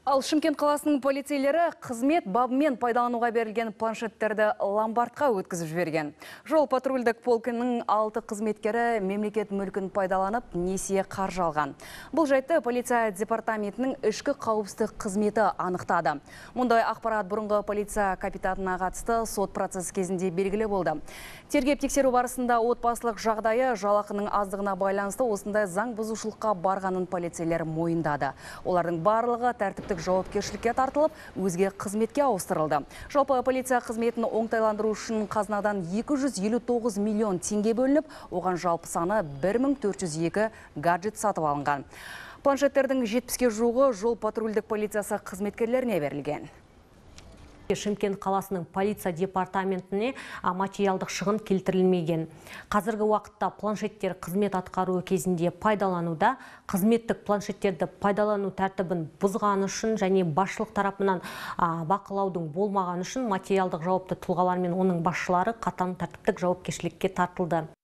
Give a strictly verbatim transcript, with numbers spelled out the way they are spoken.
Ал Шымкент қаласының полицейлері қызмет бабымен пайдалануға берілген планшеттерді ломбардқа өткізіп жіберген. Жол патрульдік полкінің алты қызметкері мемлекет мүлкін пайдаланып несие қаржы алған. Бұл жайтты полиция департаментінің ішкі қауіпсіздік қызметі анықтады. Мұндай ақпарат бұрынғы полиция капитанына қатысты сот процесі кезінде белгілі болды. Тергеп тексеру барысында отбасылық жағдайы жалақының аздығына байланысты осындай заң бұзушылыққа барғанын полицейлер мойындады. Олардың барлығы тәртіптік жауапкершілікке тартылып, өзге қызметке ауыстырылды. Жалпы полиция қызметін оңтайландыру үшін қазынадан екі жүз елу тоғыз миллион теңге бөлініп, оған жалпы саны бір мың төрт жүз екі гаджет сатып алынған. Планшеттердің жетпіске жуығы жол патрульдік полициясы қызметкерлеріне берілген. Шымкент қаласының полиция департаментіне материалдық шығын келтірілмеген. Қазіргі уақытта планшеттер қызмет атқару кезінде пайдалануда, қызметтік планшеттерді пайдалану тәртібін бұзған үшін және басшылық тарапынан бақылаудың болмаған үшін материалдық жауапты тұлғалар мен оның басшылары қатаң тәртіптік жауапкершілікке тартылды.